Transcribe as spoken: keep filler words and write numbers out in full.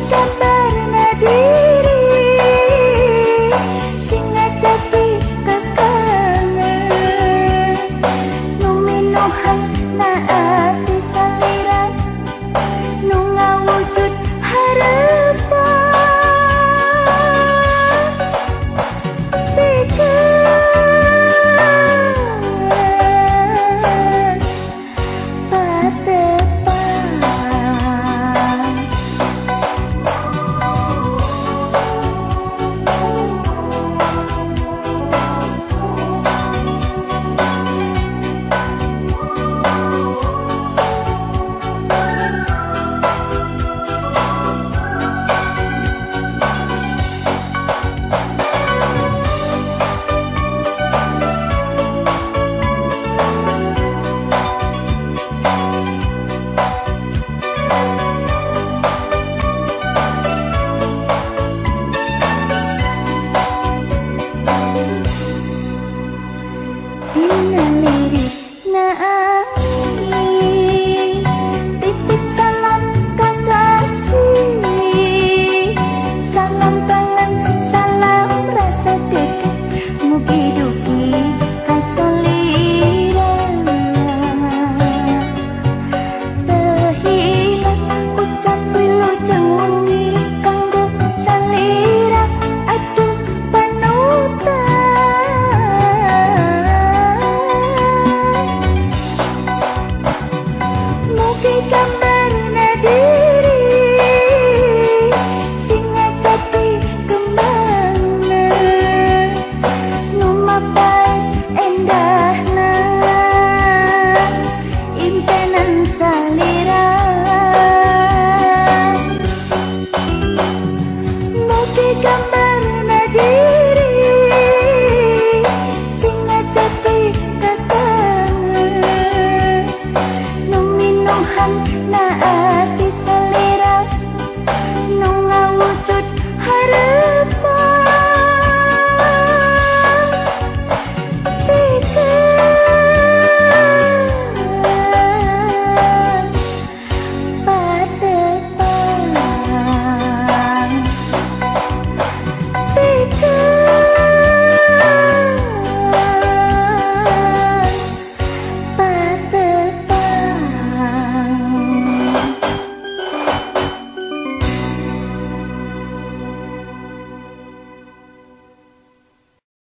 gambar nadiri sing ngajaki kekangen nu minohan na ati saliran nu ngawujud harapan bikin patepan. Dina lirik na angin titip salam kakasih, salam tangan salam rasa dekat mugi dugi kasoliran tehilang ucap wilujeng wengi kanggo salira aduh panutan. Mugi gambar nadiri sing ngajaki kemana nu mapas endahna impenan salira. Mugi gambar